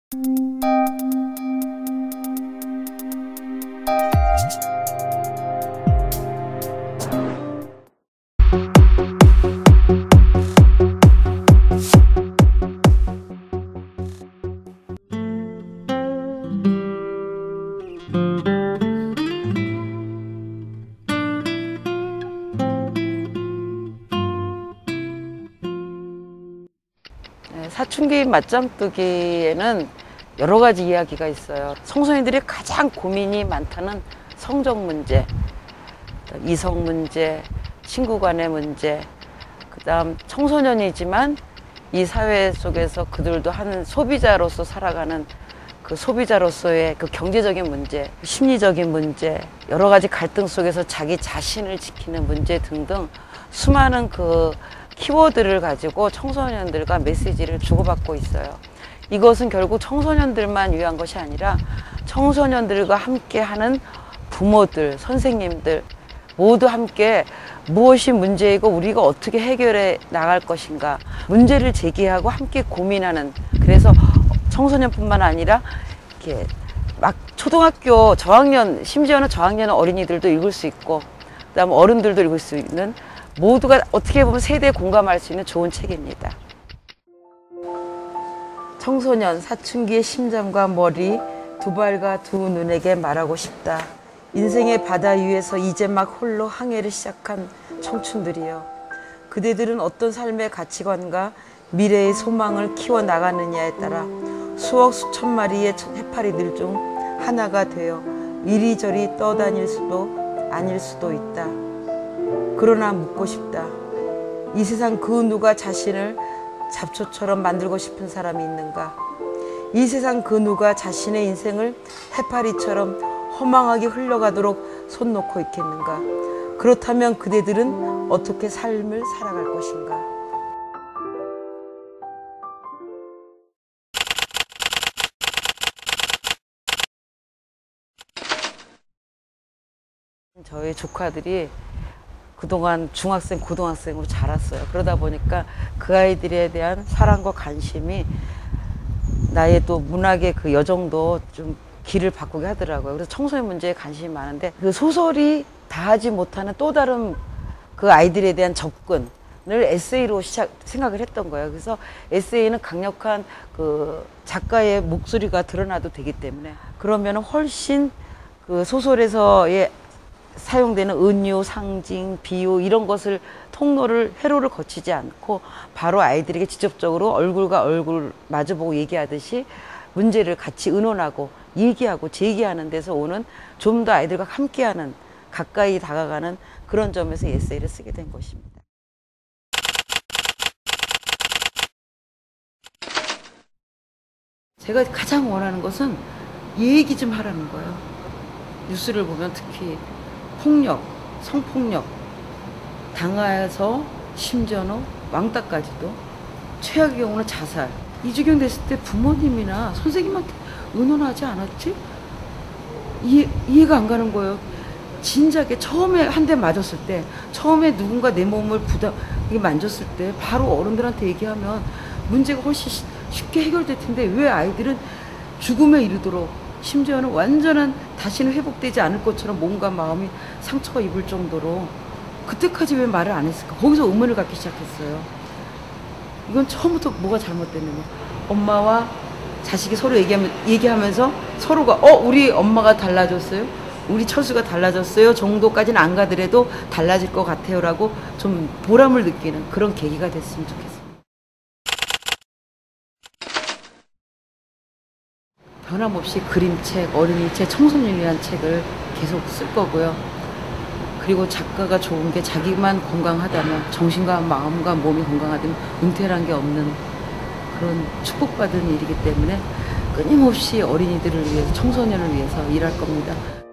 사춘기 맞짱뜨기에는 여러 가지 이야기가 있어요. 청소년들이 가장 고민이 많다는 성적 문제, 이성 문제, 친구 간의 문제, 그다음 청소년이지만 이 사회 속에서 그들도 하는 소비자로서 살아가는 그 소비자로서의 그 경제적인 문제, 심리적인 문제, 여러 가지 갈등 속에서 자기 자신을 지키는 문제 등등 수많은 그 키워드를 가지고 청소년들과 메시지를 주고받고 있어요. 이것은 결국 청소년들만 위한 것이 아니라 청소년들과 함께 하는 부모들, 선생님들 모두 함께 무엇이 문제이고 우리가 어떻게 해결해 나갈 것인가 문제를 제기하고 함께 고민하는, 그래서 청소년뿐만 아니라 이렇게 막 초등학교 저학년, 심지어는 저학년 어린이들도 읽을 수 있고 그다음 어른들도 읽을 수 있는, 모두가 어떻게 보면 세대에 공감할 수 있는 좋은 책입니다. 청소년, 사춘기의 심장과 머리, 두 발과 두 눈에게 말하고 싶다. 인생의 바다 위에서 이제 막 홀로 항해를 시작한 청춘들이여. 그대들은 어떤 삶의 가치관과 미래의 소망을 키워나가느냐에 따라 수억 수천 마리의 해파리들 중 하나가 되어 이리저리 떠다닐 수도 아닐 수도 있다. 그러나 묻고 싶다. 이 세상 그 누가 자신을 잡초처럼 만들고 싶은 사람이 있는가? 이 세상 그 누가 자신의 인생을 해파리처럼 허망하게 흘러가도록 손 놓고 있겠는가? 그렇다면 그대들은 어떻게 삶을 살아갈 것인가? 저희 조카들이 그동안 중학생, 고등학생으로 자랐어요. 그러다 보니까 그 아이들에 대한 사랑과 관심이 나의 또 문학의 그 여정도 좀 길을 바꾸게 하더라고요. 그래서 청소년 문제에 관심이 많은데 그 소설이 다 하지 못하는 또 다른 그 아이들에 대한 접근을 에세이로 생각을 했던 거예요. 그래서 에세이는 강력한 그 작가의 목소리가 드러나도 되기 때문에 그러면 훨씬 그 소설에서의 사용되는 은유, 상징, 비유 이런 것을 통로를 회로를 거치지 않고 바로 아이들에게 직접적으로 얼굴과 얼굴 마주보고 얘기하듯이 문제를 같이 의논하고 얘기하고 제기하는 데서 오는 좀 더 아이들과 함께하는 가까이 다가가는 그런 점에서 에세이를 쓰게 된 것입니다. 제가 가장 원하는 것은 얘기 좀 하라는 거예요. 뉴스를 보면 특히 폭력, 성폭력 당해서 심지어는 왕따까지도, 최악의 경우는 자살, 이주경 됐을 때 부모님이나 선생님한테 의논하지 않았지? 이해가 안 가는 거예요. 진작에 처음에 한 대 맞았을 때, 처음에 누군가 내 몸을 만졌을 때 바로 어른들한테 얘기하면 문제가 훨씬 쉽게 해결될 텐데 왜 아이들은 죽음에 이르도록, 심지어는 완전한 다시는 회복되지 않을 것처럼 몸과 마음이 상처가 입을 정도로 그때까지 왜 말을 안 했을까? 거기서 의문을 갖기 시작했어요. 이건 처음부터 뭐가 잘못됐느냐. 엄마와 자식이 서로 얘기하면서 서로가 우리 엄마가 달라졌어요? 우리 철수가 달라졌어요? 정도까지는 안 가더라도 달라질 것 같아요 라고 좀 보람을 느끼는 그런 계기가 됐으면 좋겠습니다. 변함없이 그림책, 어린이책, 청소년을 위한 책을 계속 쓸 거고요. 그리고 작가가 좋은 게 자기만 건강하다면, 정신과 마음과 몸이 건강하다면 은퇴란 게 없는 그런 축복받은 일이기 때문에 끊임없이 어린이들을 위해서, 청소년을 위해서 일할 겁니다.